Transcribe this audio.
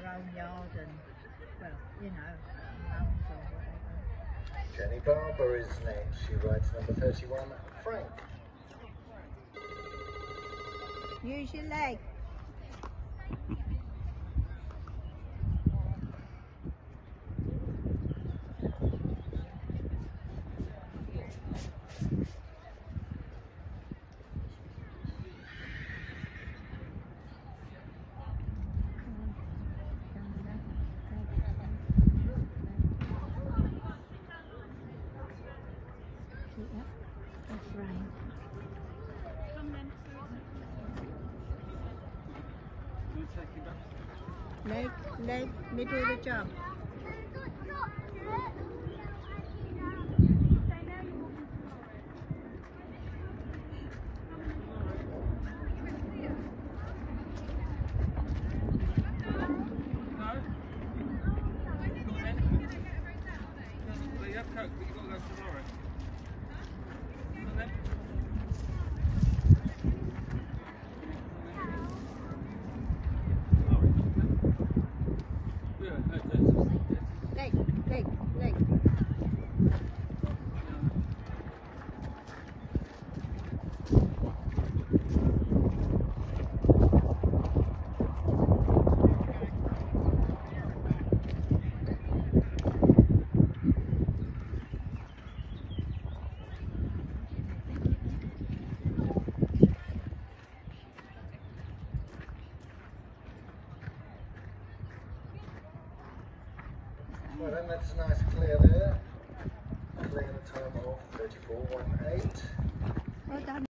own yard and, well, you know, mums or whatever. Jenny Barber is next. She rides number 31, Frank. Use your leg. That's right. Leg, middle of the jump. Leg. Well then, that's nice clear there. Clear the time of 34.18. Well done.